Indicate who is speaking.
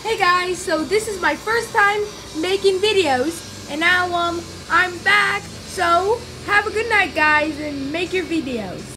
Speaker 1: Hey guys, so this is my first time making videos, and now I'm back. So have a good night, guys, and make your videos.